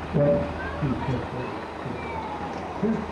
One, two, three, four, two.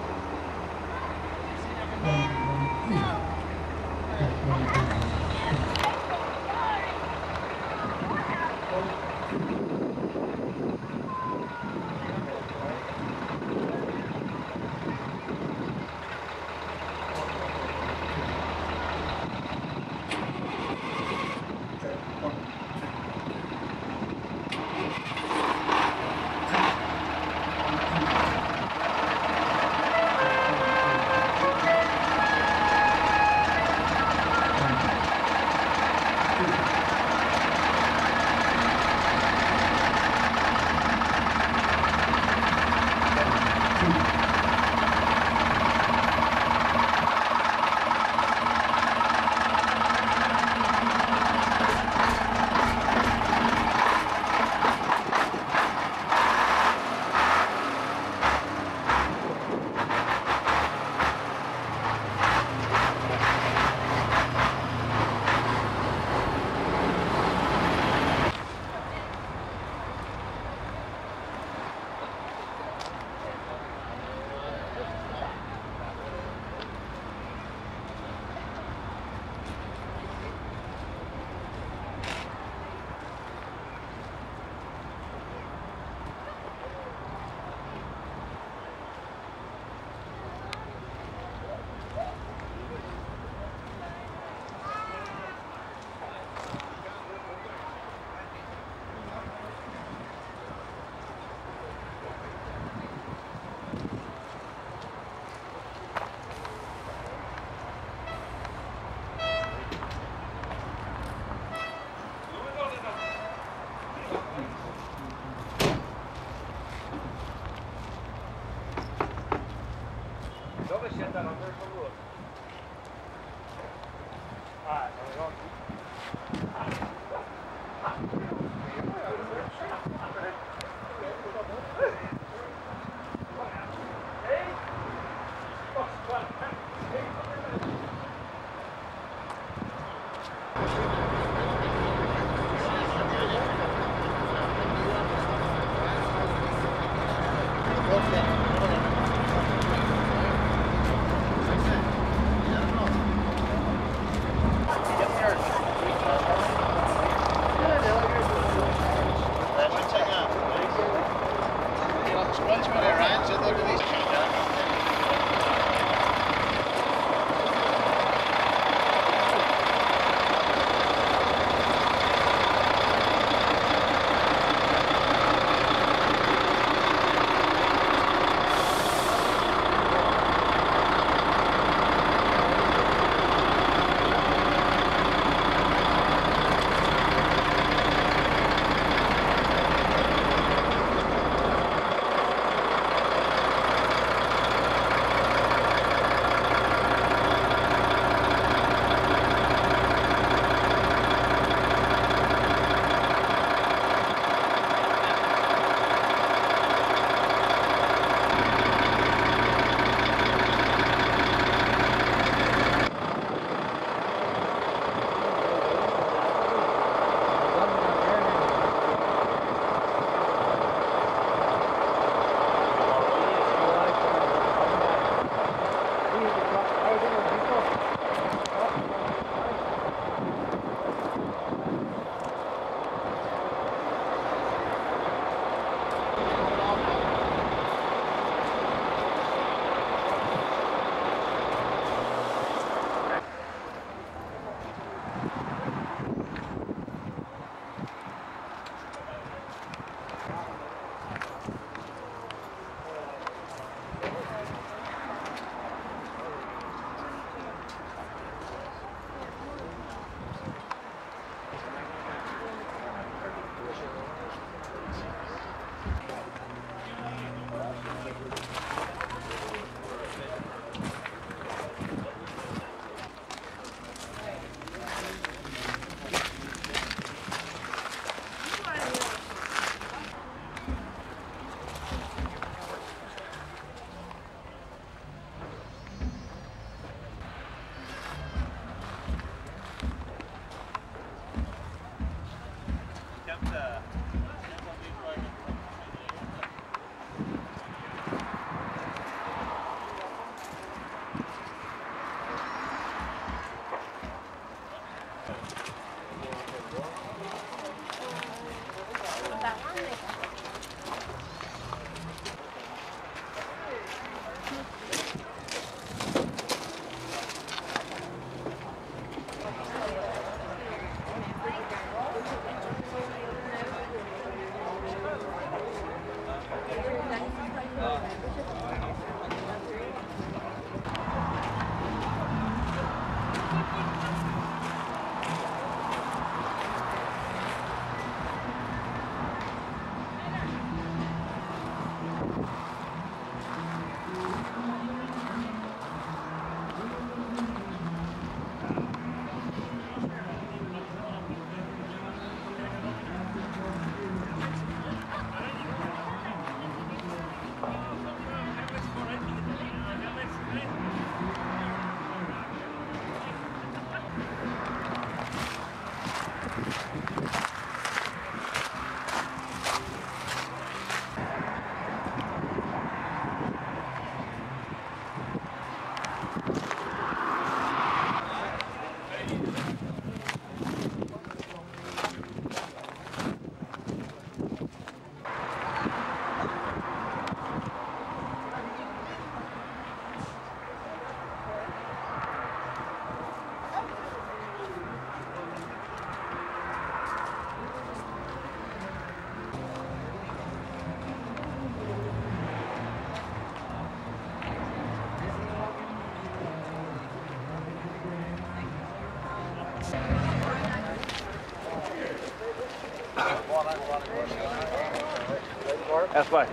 That's fine.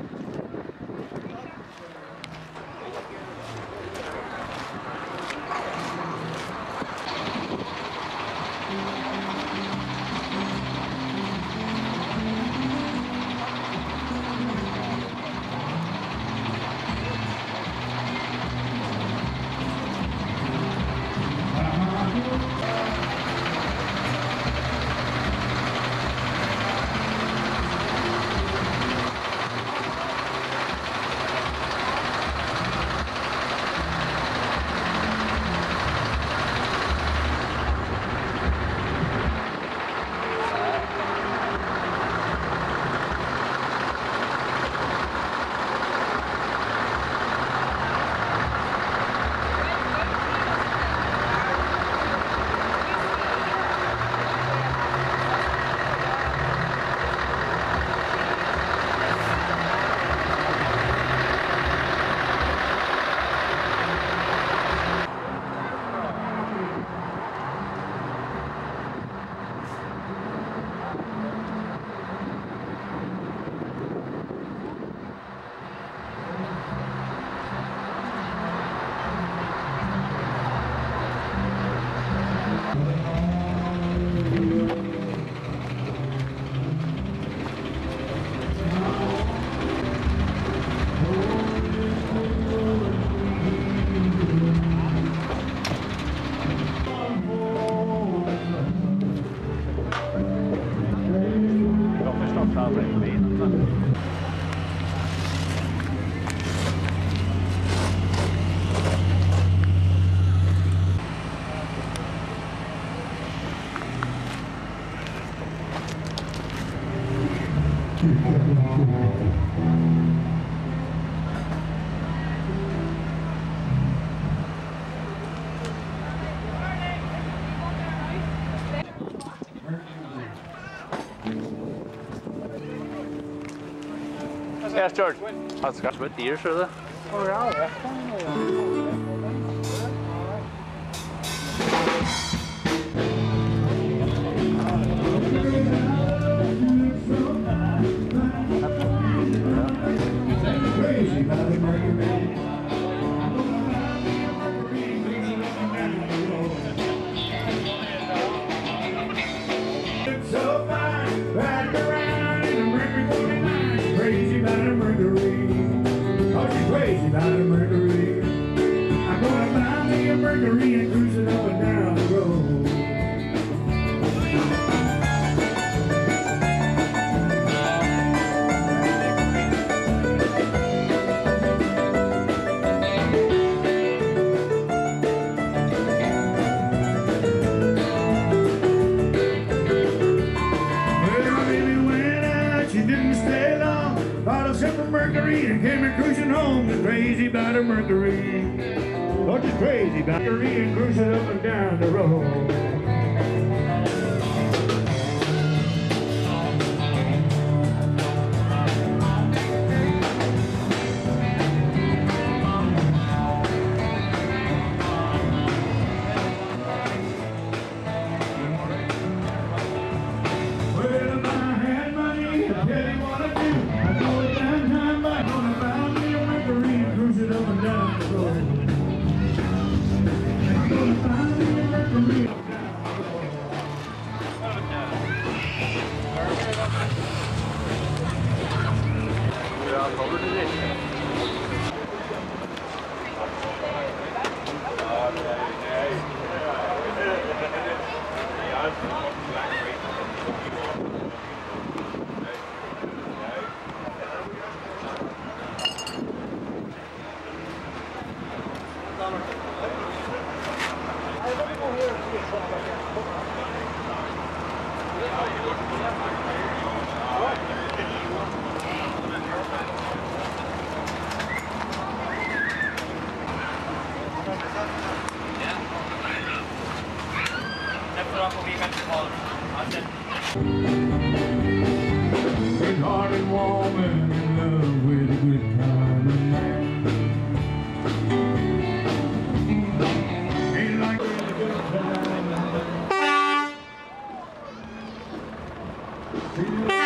Yes, George. How's it with the ears or the? Oh, yeah. So fine, riding around in a Mercury 49, crazy about a Mercury. Oh, she's crazy about a Mercury. I'm gonna buy me a Mercury and cruise it up and down the road. Mercury and came a cruising home. Just crazy about a Mercury. Oh, just crazy about a Mercury and cruising up and down the road. Well, if I had money, I'd tell you what I'd do. I'd go it downtown by gonna buy me a Mercury and cruise it up and down the road. I'm gonna buy me a Mercury up and down the road. We're all covered today. Good hearted woman in love with a good kind of man. Ain't like a good time. See you.